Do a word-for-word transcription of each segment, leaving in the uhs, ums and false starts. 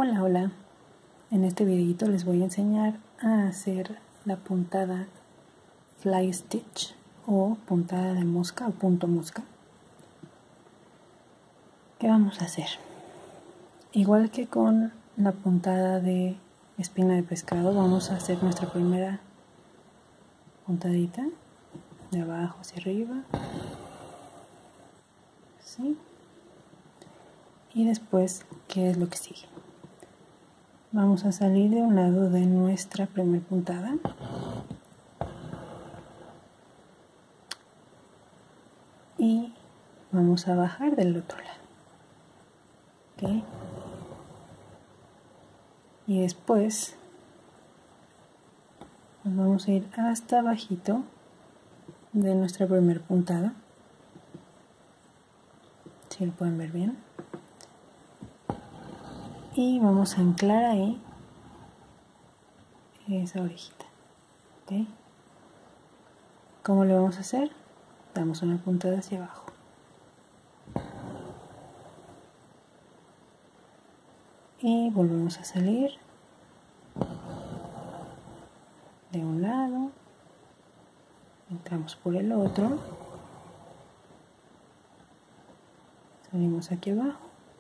Hola, hola. En este videito les voy a enseñar a hacer la puntada fly stitch o puntada de mosca o punto mosca. ¿Qué vamos a hacer? Igual que con la puntada de espina de pescado, vamos a hacer nuestra primera puntadita de abajo hacia arriba, ¿sí? Y después, ¿qué es lo que sigue? Vamos a salir de un lado de nuestra primer puntada y vamos a bajar del otro lado, ¿ok? Y después nos vamos a ir hasta abajito de nuestra primer puntada, si lo pueden ver bien, y vamos a anclar ahí esa orejita, ¿ok? ¿Cómo lo vamos a hacer? Damos una puntada hacia abajo, y volvemos a salir de un lado, entramos por el otro, salimos aquí abajo,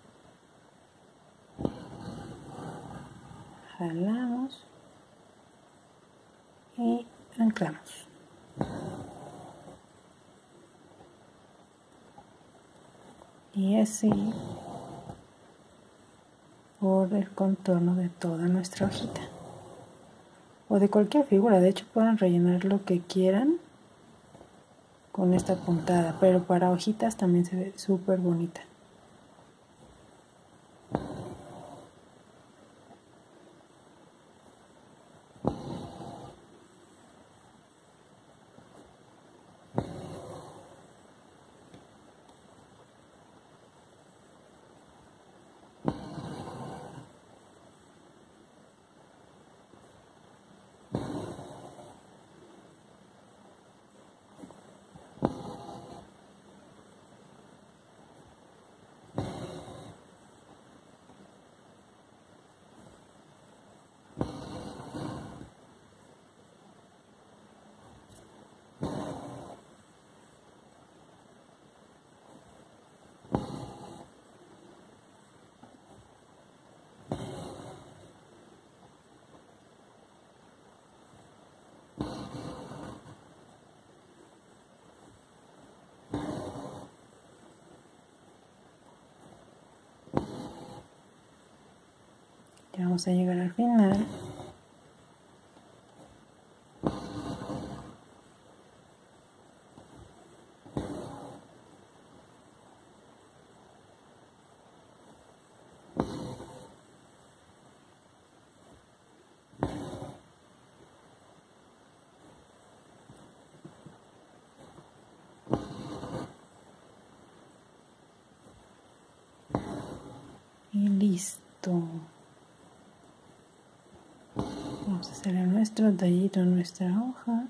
jalamos y anclamos. Y así por el contorno de toda nuestra hojita o de cualquier figura. De hecho, pueden rellenar lo que quieran con esta puntada, pero para hojitas también se ve súper bonita. Ya vamos a llegar al final. Y listo. Vamos a hacer nuestro tallito en nuestra hoja.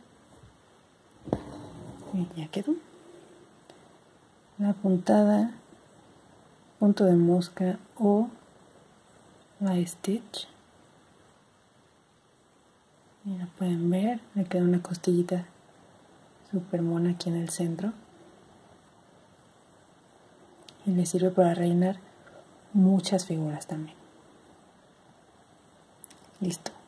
Y ya quedó. La puntada, punto de mosca o fly stitch. Y lo pueden ver, le queda una costillita super mona aquí en el centro. Y le sirve para rellenar muchas figuras también. Listo.